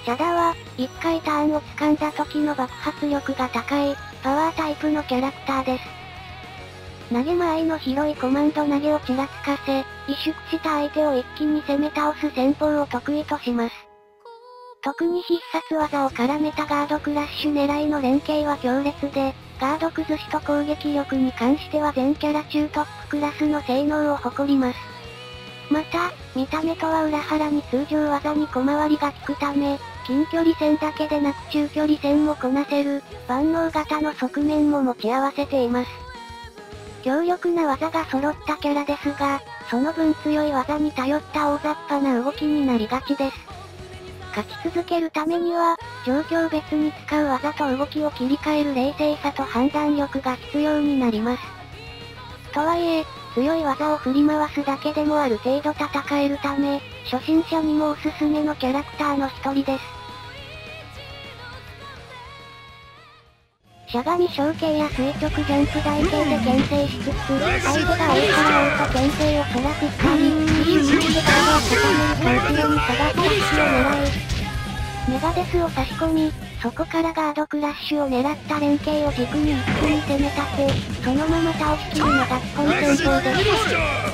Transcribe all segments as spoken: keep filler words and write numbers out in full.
チャダは、いっかいターンを掴んだ時の爆発力が高い、パワータイプのキャラクターです。投げ間合いの広いコマンド投げをちらつかせ、萎縮した相手を一気に攻め倒す戦法を得意とします。特に必殺技を絡めたガードクラッシュ狙いの連携は強烈で、ガード崩しと攻撃力に関しては全キャラ中トップクラスの性能を誇ります。また、見た目とは裏腹に通常技に小回りが効くため、近距離戦だけでなく中距離戦もこなせる、万能型の側面も持ち合わせています。強力な技が揃ったキャラですが、その分強い技に頼った大雑把な動きになりがちです。勝ち続けるためには、状況別に使う技と動きを切り替える冷静さと判断力が必要になります。とはいえ、強い技を振り回すだけでもある程度戦えるため、初心者にもおすすめのキャラクターの一人です。しゃがみ小径や垂直ジャンプ台形で牽制しつつ、相手が追い払おうと牽制をそらすったり、一瞬してガードを固めると後ろに下がった隙を狙い、メガデスを差し込み、そこからガードクラッシュを狙った連携を軸に一気に攻め立て、そのまま倒しきるのが基本戦法です。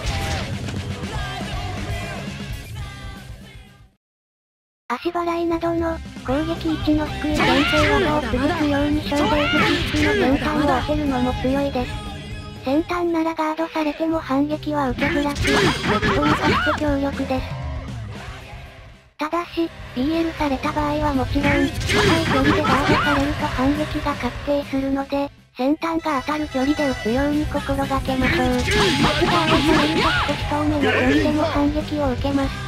足払いなどの攻撃位置の低い牽制技を潰すようにショーデーズキックの先端を当てるのも強いです。先端ならガードされても反撃は受けづらく、撃損化して強力です。ただし、ビーエル された場合はもちろん、高い距離でガードされると反撃が確定するので、先端が当たる距離で撃つように心がけましょう。もしガードされると少し遠めの距離でも反撃を受けます。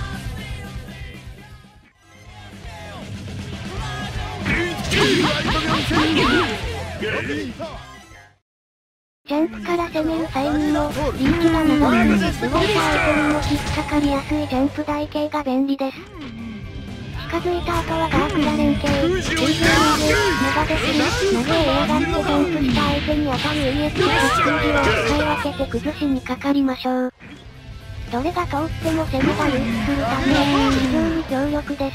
ジャンプから攻める際にも、リーチが長く、動いた相手にも引っかかりやすいジャンプ台形が便利です。近づいた後はガークラ連携、水上投げ、メガデス、投げを嫌がってジャンプした相手に当たる イーエックス スクージを使い分けて崩しにかかりましょう。どれが通っても攻めが流出するため、非常に強力です。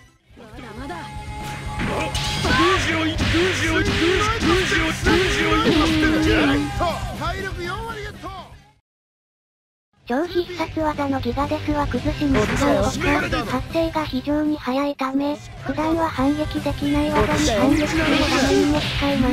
超必殺技のギガデスは崩しに使うほか、発生が非常に速いため、普段は反撃できない技に反撃するためにも使えます。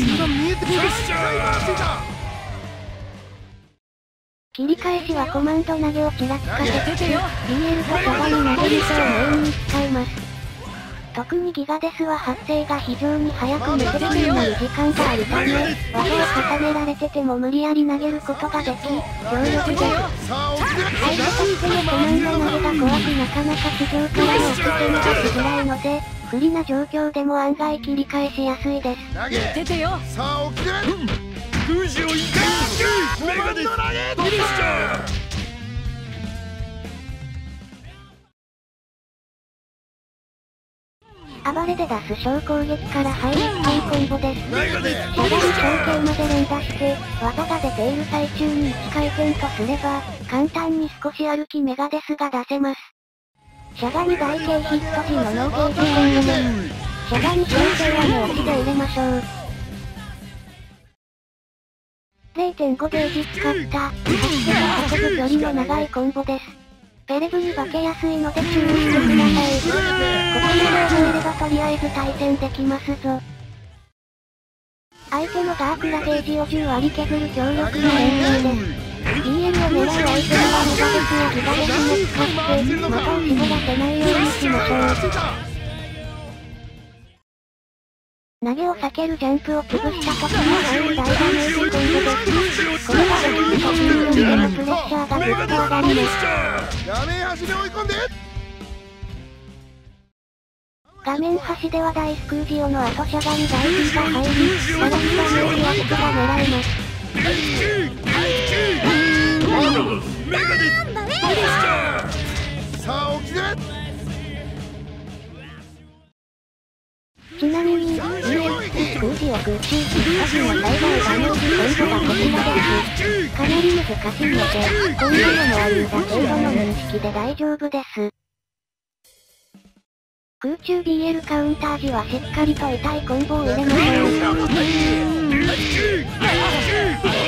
切り返しはコマンド投げをちらつかせつつ、ビーエル としゃがみ投げるとをメインに使います。特にギガデスは発生が非常に早く無敵になる時間があるため、技を重ねられてても無理やり投げることができ、強力です。相手としてのコマンド投げが怖くなかなか地上からの奥攻めがしづらいので、不利な状況でも案外切り返しやすいです。投げててよ。さあ起きて。空時を一回メガデス投げフィニッシャー。暴れで出す小攻撃から入るスピンコンボです。しゃがみ小径まで連打して、技が出ている最中にいち回転とすれば、簡単に少し歩きメガデスが出せます。しゃがみ台形ヒット時のノーゲージ戦をね、しゃがみ小径は目落ちで入れましょう。れいてんご ゲージ使った、走って運ぶ距離の長いコンボです。ペレブに化けやすいので注意してください。ここまで覚えればとりあえず対戦できますぞ。相手のガークラゲージをじゅう割り削る強力な連携です。ビーエル を狙う相手にはメガデスやギガデスも使って、的を絞らせないようにしましょう。投げを避けるジャンプを潰した時の大ダメージコンボです。これができるとビーエルでのプレッシャーがぐっと上がります。画面端で追い込んで。画面端では大スクージオの後しゃがみ大 P が入り、さらにダメージアップが狙えます。さあ起きて。ちなみに、イーエックス スクージオ空中必殺の最大ダメージコンボがこちらです。かなり難しいので、こんなのもあるんだ程度の認識で大丈夫です。 空中 ビーエル カウンター時はしっかりと痛いコンボを入れましょう。